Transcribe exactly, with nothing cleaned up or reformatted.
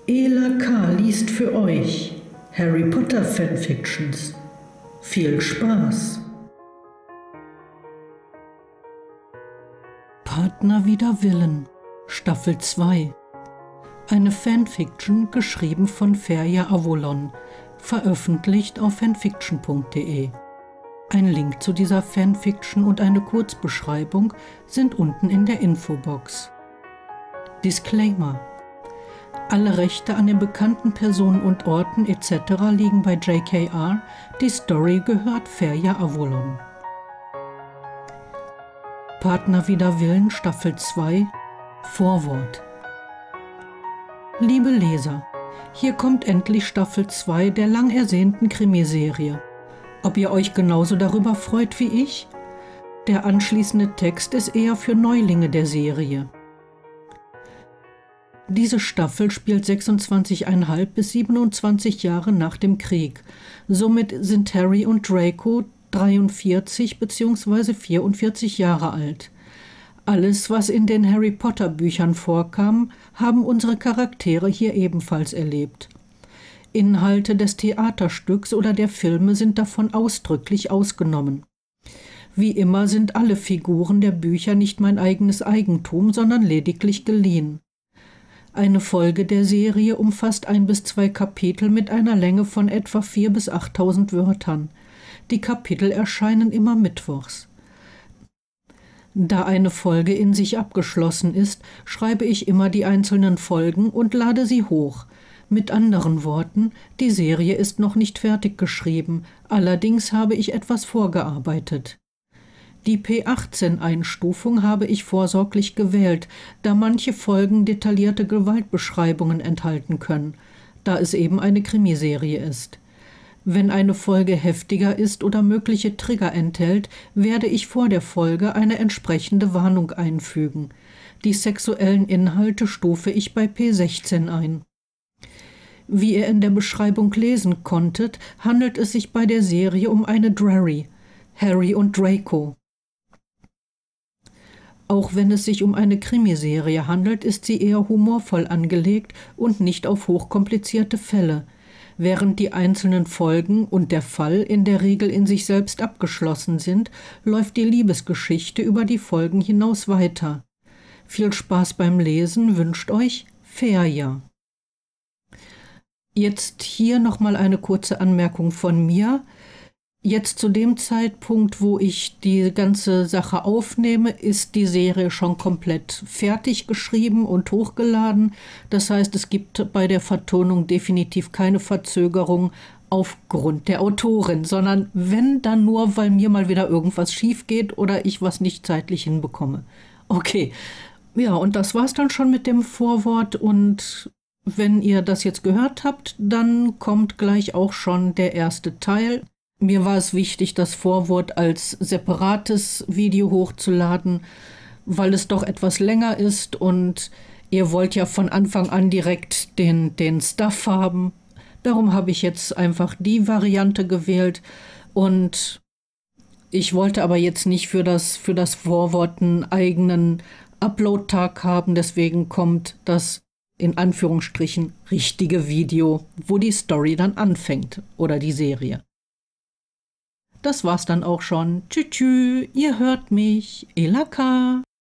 Ela K. liest für euch Harry Potter Fanfictions. Viel Spaß! Partner wider Willen, Staffel zwei. Eine Fanfiction geschrieben von Ferja Avolon, veröffentlicht auf fanfiction punkt de. Ein Link zu dieser Fanfiction und eine Kurzbeschreibung sind unten in der Infobox. Disclaimer: Alle Rechte an den bekannten Personen und Orten et cetera liegen bei J K R, die Story gehört Ferja Avolon. Partner wider Willen, Staffel zwei, Vorwort. Liebe Leser, hier kommt endlich Staffel zwei der lang ersehnten Krimiserie. Ob ihr euch genauso darüber freut wie ich? Der anschließende Text ist eher für Neulinge der Serie. Diese Staffel spielt sechsundzwanzig Komma fünf bis siebenundzwanzig Jahre nach dem Krieg. Somit sind Harry und Draco dreiundvierzig bzw. vierundvierzig Jahre alt. Alles, was in den Harry Potter Büchern vorkam, haben unsere Charaktere hier ebenfalls erlebt. Inhalte des Theaterstücks oder der Filme sind davon ausdrücklich ausgenommen. Wie immer sind alle Figuren der Bücher nicht mein eigenes Eigentum, sondern lediglich geliehen. Eine Folge der Serie umfasst ein bis zwei Kapitel mit einer Länge von etwa viertausend bis achttausend Wörtern. Die Kapitel erscheinen immer mittwochs. Da eine Folge in sich abgeschlossen ist, schreibe ich immer die einzelnen Folgen und lade sie hoch. Mit anderen Worten, die Serie ist noch nicht fertig geschrieben, allerdings habe ich etwas vorgearbeitet. Die P achtzehn Einstufung habe ich vorsorglich gewählt, da manche Folgen detaillierte Gewaltbeschreibungen enthalten können, da es eben eine Krimiserie ist. Wenn eine Folge heftiger ist oder mögliche Trigger enthält, werde ich vor der Folge eine entsprechende Warnung einfügen. Die sexuellen Inhalte stufe ich bei P sechzehn ein. Wie ihr in der Beschreibung lesen konntet, handelt es sich bei der Serie um eine Drarry, Harry und Draco. Auch wenn es sich um eine Krimiserie handelt, ist sie eher humorvoll angelegt und nicht auf hochkomplizierte Fälle, während die einzelnen Folgen und der Fall in der Regel in sich selbst abgeschlossen sind, läuft die Liebesgeschichte über die Folgen hinaus weiter. Viel Spaß beim Lesen wünscht euch Ferja. Jetzt hier nochmal eine kurze Anmerkung von mir. Jetzt zu dem Zeitpunkt, wo ich die ganze Sache aufnehme, ist die Serie schon komplett fertig geschrieben und hochgeladen. Das heißt, es gibt bei der Vertonung definitiv keine Verzögerung aufgrund der Autorin, sondern wenn, dann nur, weil mir mal wieder irgendwas schief geht oder ich was nicht zeitlich hinbekomme. Okay, ja, und das war's dann schon mit dem Vorwort, und wenn ihr das jetzt gehört habt, dann kommt gleich auch schon der erste Teil. Mir war es wichtig, das Vorwort als separates Video hochzuladen, weil es doch etwas länger ist und ihr wollt ja von Anfang an direkt den, den Stuff haben. Darum habe ich jetzt einfach die Variante gewählt, und ich wollte aber jetzt nicht für das, für das Vorwort einen eigenen Upload-Tag haben, deswegen kommt das in Anführungsstrichen richtige Video, wo die Story dann anfängt oder die Serie. Das war's dann auch schon. Tschüss, tschüss, ihr hört mich, Ela K.